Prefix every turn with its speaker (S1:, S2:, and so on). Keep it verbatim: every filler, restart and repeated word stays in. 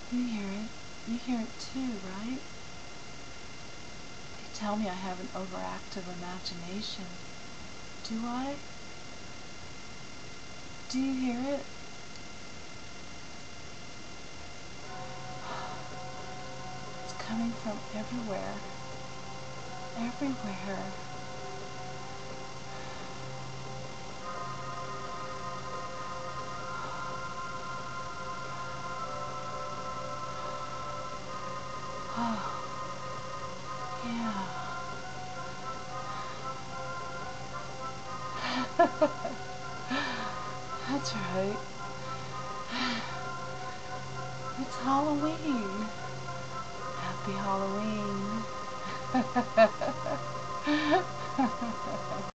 S1: You hear it. You hear it too, right? They tell me I have an overactive imagination. Do I? Do you hear it? It's coming from everywhere. Everywhere. Oh, yeah. That's right. It's Halloween. Happy Halloween.